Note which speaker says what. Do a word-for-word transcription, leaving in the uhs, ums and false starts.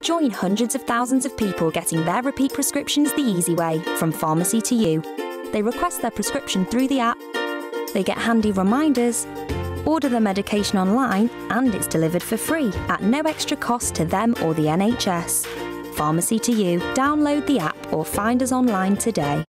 Speaker 1: Join hundreds of thousands of people getting their repeat prescriptions the easy way, from pharmacy to you. They request their prescription through the app, they get handy reminders, order their medication online, and it's delivered for free at no extra cost to them or the N H S. Pharmacy to you. Download the app or find us online today.